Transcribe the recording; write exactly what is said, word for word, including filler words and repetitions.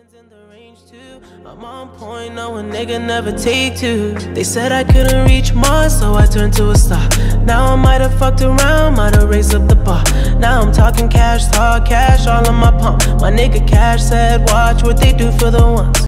in the range too. I'm on point, no a nigga never take two. They said I couldn't reach Mars, so I turned to a star. Now I might have fucked around, might have raised up the bar. Now I'm talking cash, talk cash, all on my palm. My nigga Cash said, watch what they do for the ones.